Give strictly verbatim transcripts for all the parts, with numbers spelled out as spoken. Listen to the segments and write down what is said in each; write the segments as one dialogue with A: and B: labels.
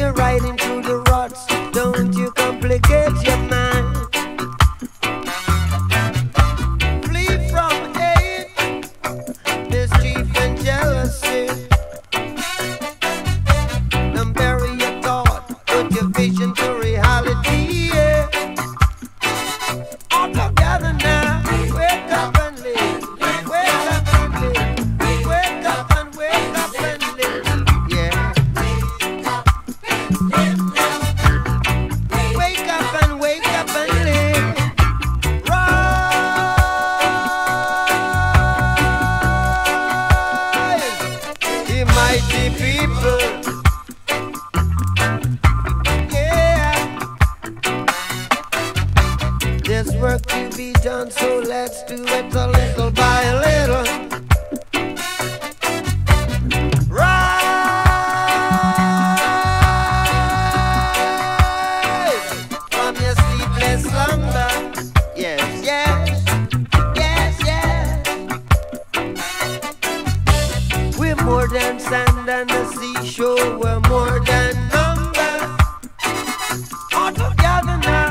A: you're riding through the ruts, don't you complicate your mind. Flee from hate, mischief and jealousy. Don't bury your thought, put your vision to reality. Yeah. All together now, wake up and live. Wake up and live. Wake up and wake up and live. Yeah. Wake up and wake up and live. Rise, ye mighty people. There's work to be done, so let's do it a little by a little. Rise from your sleepless slumber. Yes, yes, yes, yes. We're more than sand and the seashore. We're more than number. All together now.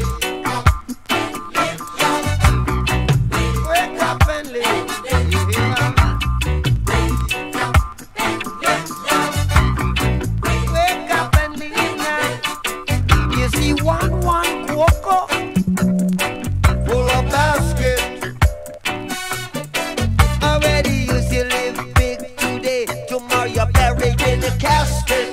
A: One, one cocoa full of basket. Already you still live big today. Tomorrow you're buried in a casket.